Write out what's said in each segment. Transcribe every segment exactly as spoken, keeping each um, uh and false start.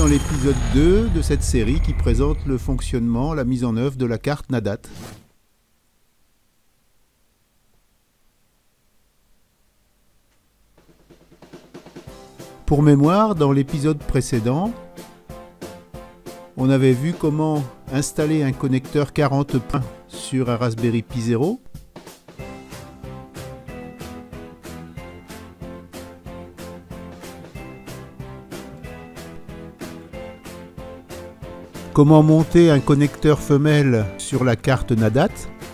l'épisode deux de cette série qui présente le fonctionnement, la mise en œuvre de la carte Nadat. Pour mémoire, dans l'épisode précédent, on avait vu comment installer un connecteur quarante pins sur un Raspberry Pi zéro. Comment monter un connecteur femelle sur la carte Nadat.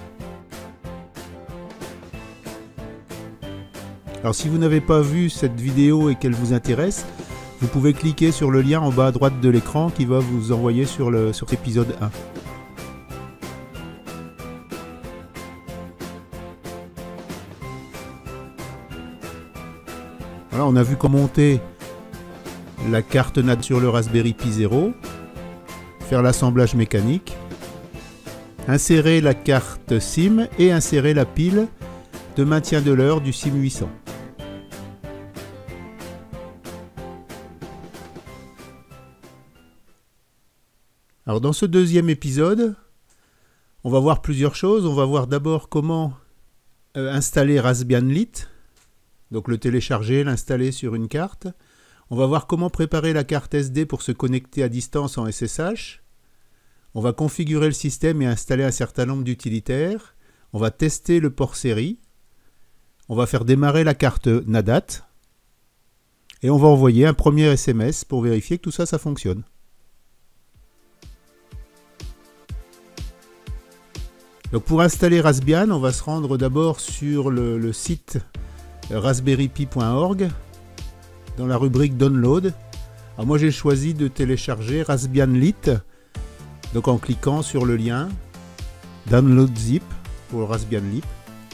Alors si vous n'avez pas vu cette vidéo et qu'elle vous intéresse, vous pouvez cliquer sur le lien en bas à droite de l'écran qui va vous envoyer sur le sur l'épisode un. Voilà, on a vu comment monter la carte Nadat sur le Raspberry Pi zéro. Faire l'assemblage mécanique, insérer la carte SIM et insérer la pile de maintien de l'heure du SIM huit cents. Alors dans ce deuxième épisode, on va voir plusieurs choses. On va voir d'abord comment euh, installer Raspbian Lite, donc le télécharger, l'installer sur une carte. On va voir comment préparer la carte S D pour se connecter à distance en S S H. On va configurer le système et installer un certain nombre d'utilitaires. On va tester le port série. On va faire démarrer la carte Nadat. Et on va envoyer un premier S M S pour vérifier que tout ça, ça fonctionne. Donc pour installer Raspbian, on va se rendre d'abord sur le, le site raspberry pi point org. Dans la rubrique Download. Alors moi j'ai choisi de télécharger Raspbian Lite, donc en cliquant sur le lien Download Zip pour Raspbian Lite.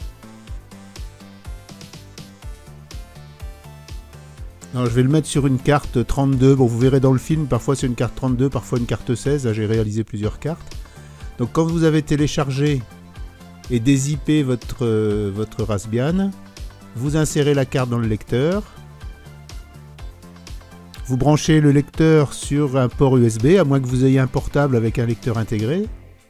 Alors je vais le mettre sur une carte trente-deux, bon vous verrez dans le film, parfois c'est une carte trente-deux, parfois une carte seize, là j'ai réalisé plusieurs cartes. Donc quand vous avez téléchargé et dézippé votre, euh, votre Raspbian, vous insérez la carte dans le lecteur. Vous branchez le lecteur sur un port U S B, à moins que vous ayez un portable avec un lecteur intégré.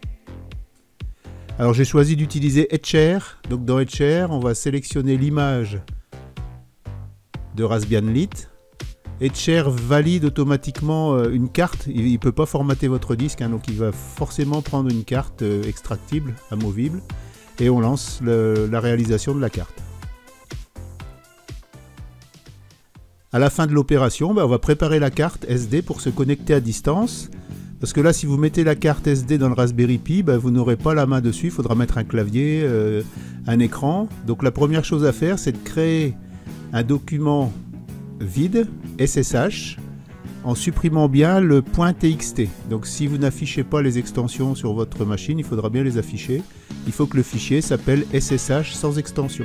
Alors j'ai choisi d'utiliser Etcher. Donc dans Etcher, on va sélectionner l'image de Raspbian Lite. Etcher valide automatiquement une carte. Il ne peut pas formater votre disque, hein, donc il va forcément prendre une carte extractible, amovible. Et on lance le, la réalisation de la carte. À la fin de l'opération, ben on va préparer la carte S D pour se connecter à distance. Parce que là, si vous mettez la carte S D dans le Raspberry Pi, ben vous n'aurez pas la main dessus. Il faudra mettre un clavier, euh, un écran. Donc la première chose à faire, c'est de créer un document vide, S S H, en supprimant bien le .txt. Donc si vous n'affichez pas les extensions sur votre machine, il faudra bien les afficher. Il faut que le fichier s'appelle S S H sans extension.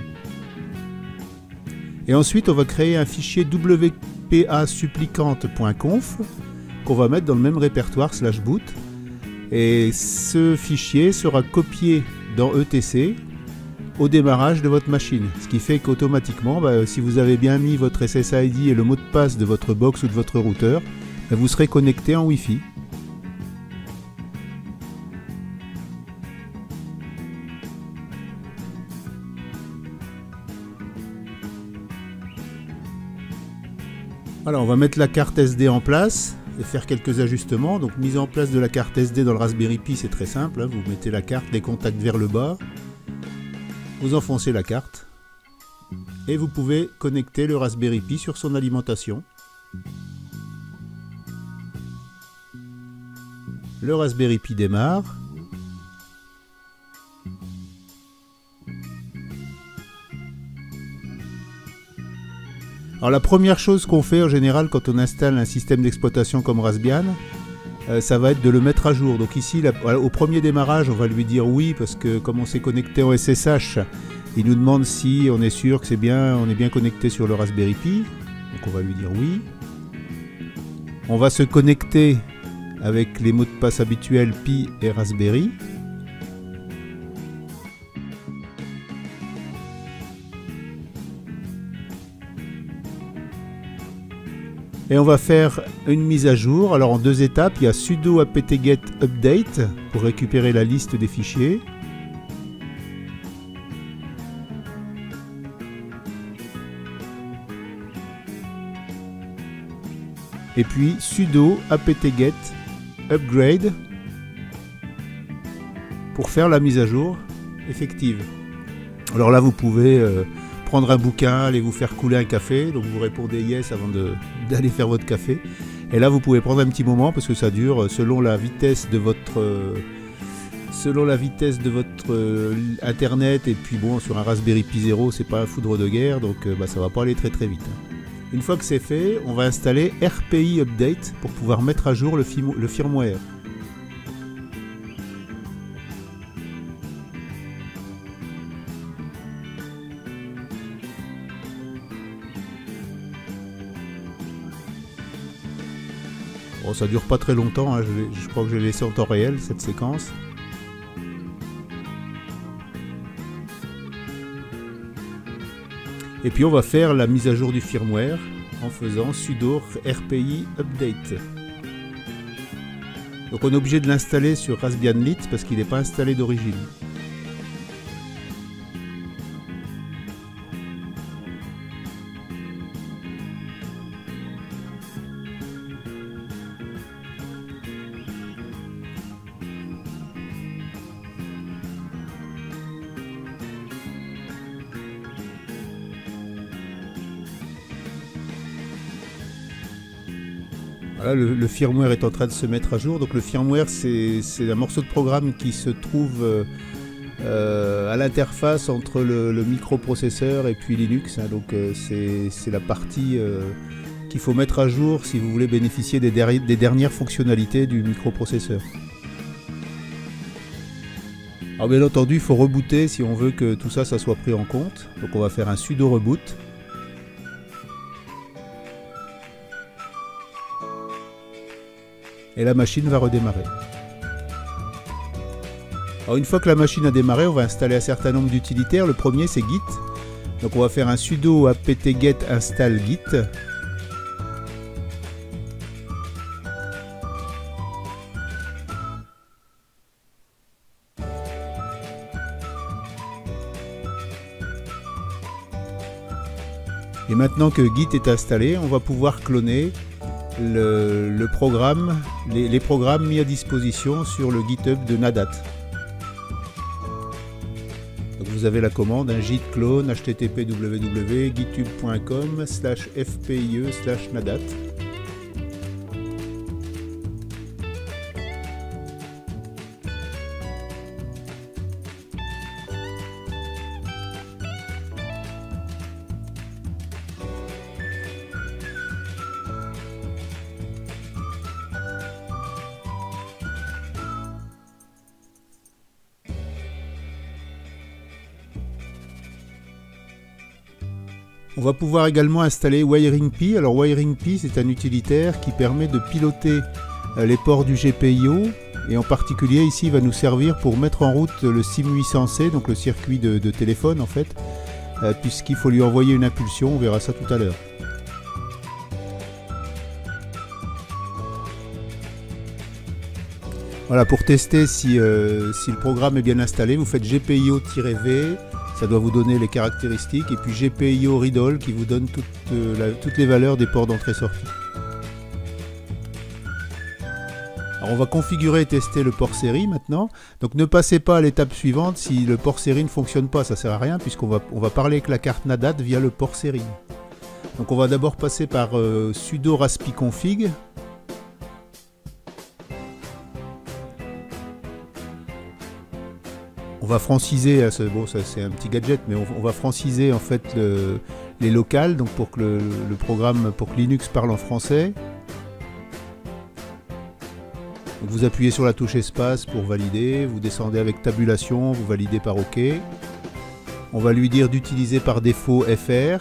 Et ensuite, on va créer un fichier w p a supplicante point conf qu'on va mettre dans le même répertoire slash boot. Et ce fichier sera copié dans E T C au démarrage de votre machine. Ce qui fait qu'automatiquement, bah, si vous avez bien mis votre S S I D et le mot de passe de votre box ou de votre routeur, bah, vous serez connecté en Wi-Fi. Voilà, on va mettre la carte S D en place et faire quelques ajustements. Donc mise en place de la carte S D dans le Raspberry Pi, c'est très simple, hein. Vous mettez la carte, les contacts vers le bas, vous enfoncez la carte et vous pouvez connecter le Raspberry Pi sur son alimentation. Le Raspberry Pi démarre. Alors la première chose qu'on fait en général quand on installe un système d'exploitation comme Raspbian, euh, ça va être de le mettre à jour. Donc ici, la, au premier démarrage, on va lui dire oui, parce que comme on s'est connecté en S S H, il nous demande si on est sûr que c'est bien, on est bien connecté sur le Raspberry Pi. Donc on va lui dire oui. On va se connecter avec les mots de passe habituels Pi et Raspberry. Et on va faire une mise à jour. Alors en deux étapes, il y a sudo apt-get update pour récupérer la liste des fichiers. Et puis sudo apt-get upgrade pour faire la mise à jour effective. Alors là, vous pouvez euh, prendre un bouquin, aller vous faire couler un café, donc vous répondez yes avant d'aller faire votre café. Et là, vous pouvez prendre un petit moment parce que ça dure selon la vitesse de votre euh, selon la vitesse de votre euh, internet. Et puis bon, sur un Raspberry Pi zéro, c'est pas un foudre de guerre, donc euh, bah, ça va pas aller très très vite. Une fois que c'est fait, on va installer R P I Update pour pouvoir mettre à jour le, le firmware. Bon, ça dure pas très longtemps, hein. je, je crois que je l'ai laissé en temps réel cette séquence. Et puis on va faire la mise à jour du firmware en faisant sudo R P I update. Donc on est obligé de l'installer sur Raspbian Lite parce qu'il n'est pas installé d'origine. Voilà, le, le firmware est en train de se mettre à jour. Donc le firmware, c'est un morceau de programme qui se trouve euh, euh, à l'interface entre le, le microprocesseur et puis Linux. Hein. Donc euh, c'est la partie euh, qu'il faut mettre à jour si vous voulez bénéficier des, der des dernières fonctionnalités du microprocesseur. Alors bien entendu, il faut rebooter si on veut que tout ça, ça soit pris en compte. Donc on va faire un sudo reboot. Et la machine va redémarrer. Alors une fois que la machine a démarré, on va installer un certain nombre d'utilitaires. Le premier, c'est Git. Donc on va faire un sudo apt-get install git. Et maintenant que Git est installé, on va pouvoir cloner Le, le programme, les, les programmes mis à disposition sur le GitHub de Nadat. Donc vous avez la commande un git clone http www github point com slash fpie slash nadat. On va pouvoir également installer WiringPi. Alors WiringPi, c'est un utilitaire qui permet de piloter les ports du G P I O et en particulier ici il va nous servir pour mettre en route le SIM huit cents C, donc le circuit de, de téléphone en fait, euh, puisqu'il faut lui envoyer une impulsion, on verra ça tout à l'heure. Voilà, pour tester si, euh, si le programme est bien installé, vous faites G P I O-V, ça doit vous donner les caractéristiques, et puis G P I O readall qui vous donne toute, euh, la, toutes les valeurs des ports d'entrée-sortie. Alors on va configurer et tester le port série maintenant. Donc ne passez pas à l'étape suivante si le port série ne fonctionne pas, ça sert à rien puisqu'on va, on va parler avec la carte Nadat via le port série. Donc on va d'abord passer par euh, sudo raspi-config. On va franciser, bon ça c'est un petit gadget, mais on, on va franciser en fait le, les locales, donc pour que le, le programme, pour que Linux parle en français. Donc vous appuyez sur la touche espace pour valider, vous descendez avec tabulation, vous validez par OK. On va lui dire d'utiliser par défaut F R.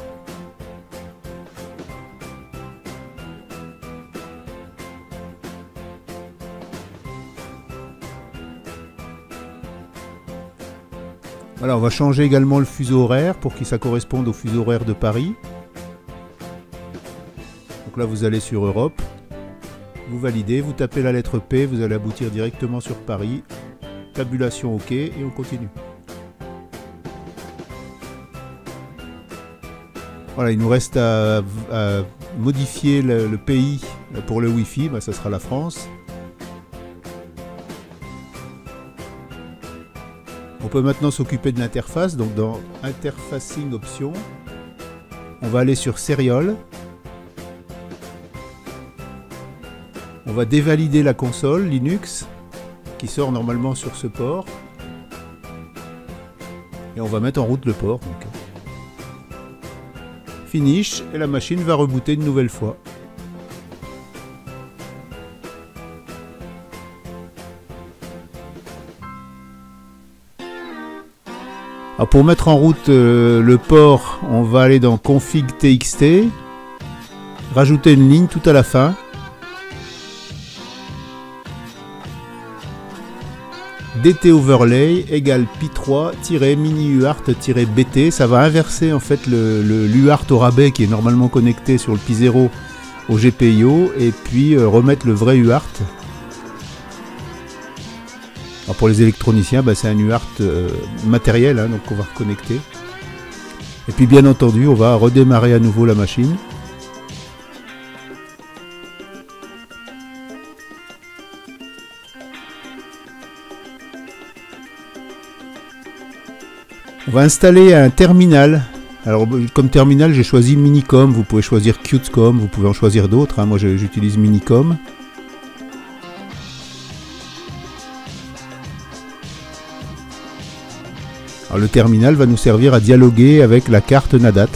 Voilà, on va changer également le fuseau horaire pour que ça corresponde au fuseau horaire de Paris. Donc Donc là vous allez sur Europe, vous validez, vous tapez la lettre P, vous allez aboutir directement sur Paris. Tabulation OK et on continue. Voilà, il nous reste à, à modifier le, le pays pour le Wi-Fi, bah, ça sera la France. On peut maintenant s'occuper de l'interface, donc dans Interfacing Options, on va aller sur Serial. On va dévalider la console Linux qui sort normalement sur ce port. Et on va mettre en route le port. Donc. Finish et la machine va rebooter une nouvelle fois. Alors pour mettre en route euh, le port, on va aller dans Config T X T, rajouter une ligne tout à la fin. D T overlay égale pi trois mini U A R T B T, ça va inverser en fait le, le l'U A R T au rabais qui est normalement connecté sur le pi zéro au G P I O et puis euh, remettre le vrai U A R T. Alors pour les électroniciens, bah, c'est un U A R T euh, matériel, hein, donc on va reconnecter. Et puis bien entendu, on va redémarrer à nouveau la machine. On va installer un terminal. Alors comme terminal, j'ai choisi Minicom. Vous pouvez choisir Qtcom, vous pouvez en choisir d'autres. Hein. Moi, j'utilise Minicom. Alors, le terminal va nous servir à dialoguer avec la carte Nadat.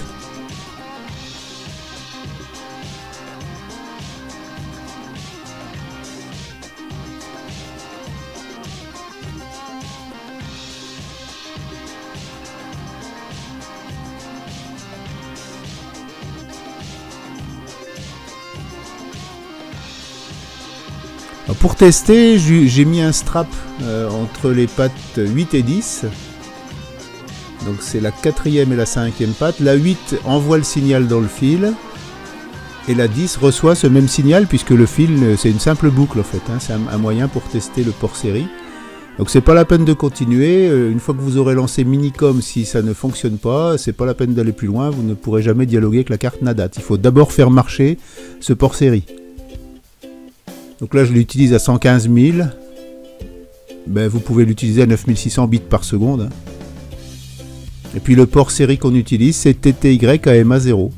Pour tester, j'ai mis un strap euh, entre les pattes huit et dix. Donc c'est la quatrième et la cinquième patte. La huit envoie le signal dans le fil. Et la dix reçoit ce même signal puisque le fil, c'est une simple boucle en fait. Hein, c'est un, un moyen pour tester le port série. Donc c'est pas la peine de continuer. Une fois que vous aurez lancé Minicom, si ça ne fonctionne pas, c'est pas la peine d'aller plus loin. Vous ne pourrez jamais dialoguer avec la carte Nadat. Il faut d'abord faire marcher ce port série. Donc là je l'utilise à cent quinze mille, ben, vous pouvez l'utiliser à neuf mille six cents bits par seconde. Hein. Et puis le port série qu'on utilise c'est T T Y A M A zéro.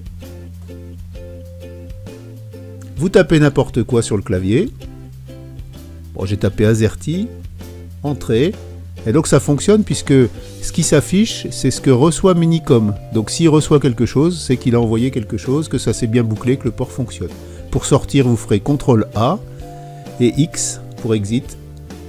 Vous tapez n'importe quoi sur le clavier. Bon, j'ai tapé AZERTY, Entrée, et donc ça fonctionne puisque ce qui s'affiche c'est ce que reçoit Minicom. Donc s'il reçoit quelque chose, c'est qu'il a envoyé quelque chose, que ça s'est bien bouclé, que le port fonctionne. Pour sortir, vous ferez contrôle A et X pour exit.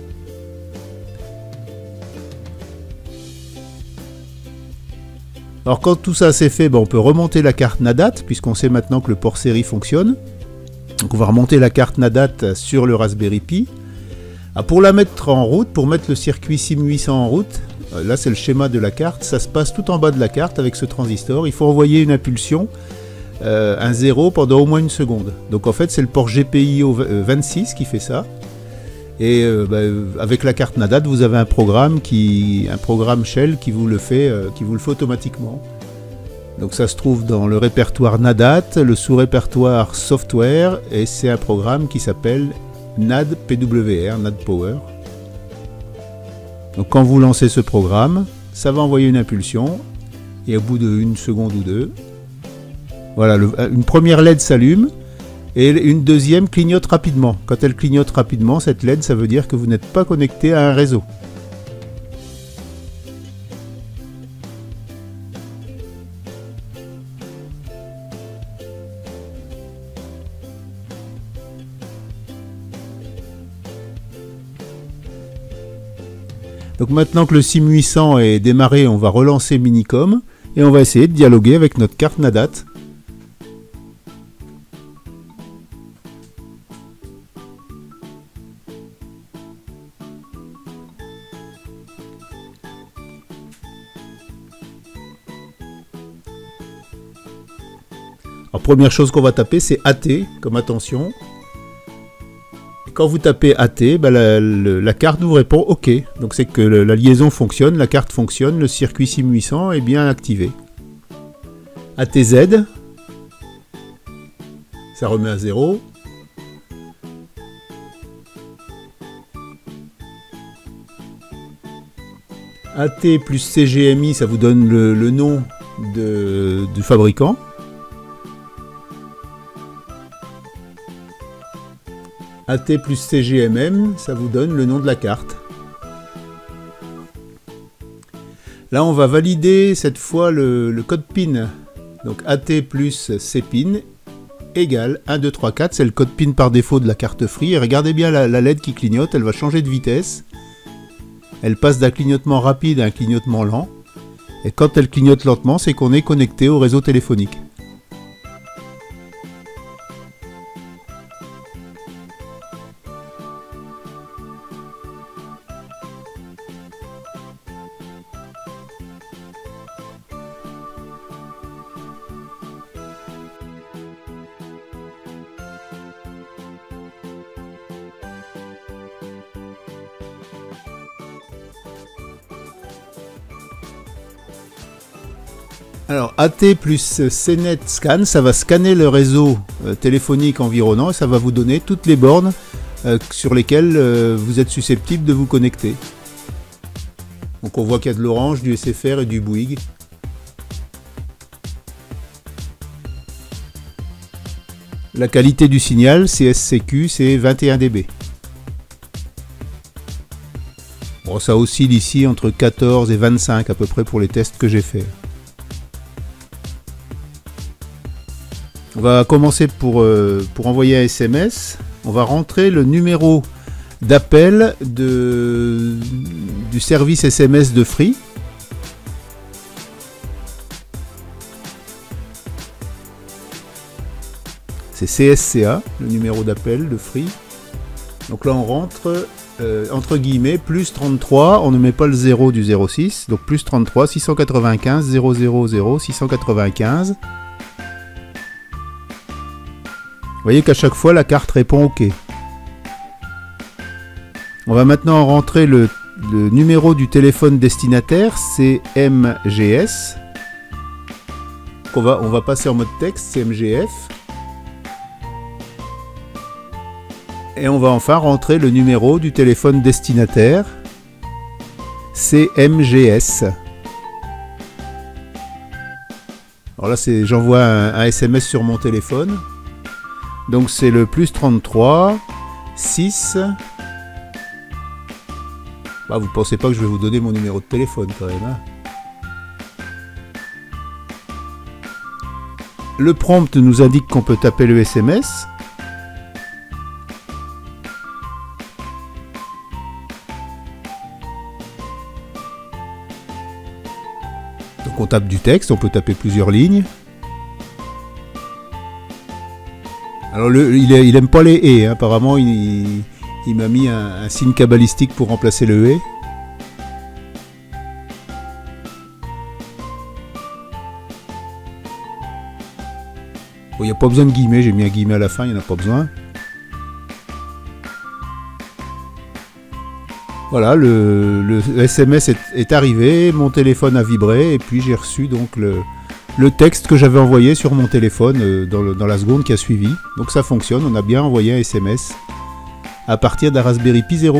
Alors quand tout ça c'est fait, ben, on peut remonter la carte Nadat puisqu'on sait maintenant que le port série fonctionne. Donc on va remonter la carte Nadat sur le Raspberry Pi. Ah, pour la mettre en route, pour mettre le circuit SIM huit cents en route, là c'est le schéma de la carte, ça se passe tout en bas de la carte avec ce transistor. Il faut envoyer une impulsion. Euh, un zéro pendant au moins une seconde. Donc en fait c'est le port G P I O vingt-six qui fait ça. Et euh, bah, avec la carte Nadat vous avez un programme qui, un programme shell qui vous le fait, euh, qui vous le fait automatiquement. Donc ça se trouve dans le répertoire Nadat, le sous-répertoire software, et c'est un programme qui s'appelle N A D P W R, N A D Power. Donc quand vous lancez ce programme, ça va envoyer une impulsion et au bout d'une seconde ou deux, voilà, le, une première L E D s'allume et une deuxième clignote rapidement. Quand elle clignote rapidement, cette L E D, ça veut dire que vous n'êtes pas connecté à un réseau. Donc maintenant que le SIM huit cents est démarré, on va relancer Minicom et on va essayer de dialoguer avec notre carte Nadat. Alors Alors, première chose qu'on va taper, c'est A T, comme attention. Et quand vous tapez A T, bah, la, la, la carte vous répond OK. Donc c'est que le, la liaison fonctionne, la carte fonctionne, le circuit SIM huit cents est bien activé. A T Z, ça remet à zéro. A T plus C G M I, ça vous donne le, le nom de, du fabricant. A T plus C G M M, ça vous donne le nom de la carte. Là, on va valider cette fois le, le code PIN. Donc A T plus C PIN égale un, deux, trois, quatre. C'est le code PIN par défaut de la carte Free. Et regardez bien la, la L E D qui clignote, elle va changer de vitesse. Elle passe d'un clignotement rapide à un clignotement lent. Et quand elle clignote lentement, c'est qu'on est connecté au réseau téléphonique. Alors A T plus C net scan, ça va scanner le réseau euh, téléphonique environnant et ça va vous donner toutes les bornes euh, sur lesquelles euh, vous êtes susceptible de vous connecter. Donc on voit qu'il y a de l'Orange, du S F R et du Bouygues. La qualité du signal, C S C Q, c'est vingt et un décibels. Bon, ça oscille ici entre quatorze et vingt-cinq à peu près pour les tests que j'ai faits. On va commencer pour, euh, pour envoyer un S M S. On va rentrer le numéro d'appel de, du service S M S de Free. C'est C S C A, le numéro d'appel de Free. Donc là on rentre euh, entre guillemets plus trente-trois, on ne met pas le zéro du zéro six, donc plus trente-trois six cent quatre-vingt-quinze zéro zéro zéro six cent quatre-vingt-quinze. Vous voyez qu'à chaque fois la carte répond OK. On va maintenant rentrer le, le numéro du téléphone destinataire, C M G S. On va, on va passer en mode texte, C M G F. Et on va enfin rentrer le numéro du téléphone destinataire, C M G S. Alors là, j'envoie un, un S M S sur mon téléphone. Donc c'est le plus trente-trois, six. Bah, vous pensez pas que je vais vous donner mon numéro de téléphone quand même, hein. Le prompt nous indique qu'on peut taper le S M S. Donc on tape du texte, on peut taper plusieurs lignes. Alors le, il, il aime pas les et, hein. Apparemment il, il, il m'a mis un, un signe cabalistique pour remplacer le et. Bon, il n'y a pas besoin de guillemets, j'ai mis un guillemet à la fin, il n'y en a pas besoin. Voilà, le, le S M S est, est arrivé, mon téléphone a vibré et puis j'ai reçu donc le... le texte que j'avais envoyé sur mon téléphone dans, le, dans la seconde qui a suivi. Donc ça fonctionne, on a bien envoyé un S M S à partir d'un Raspberry Pi zéro.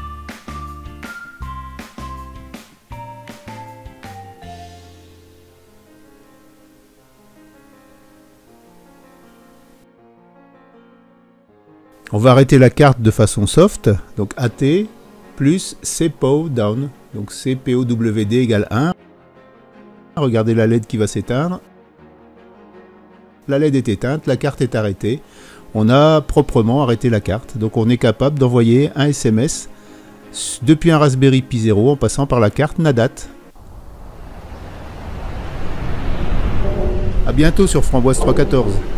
On va arrêter la carte de façon soft, donc A T plus C P O W down, donc C P O W D égale un. Regardez la L E D qui va s'éteindre. La L E D est éteinte, la carte est arrêtée. On a proprement arrêté la carte. Donc on est capable d'envoyer un S M S depuis un Raspberry Pi zéro en passant par la carte Nadat. A bientôt sur Framboise trois cent quatorze.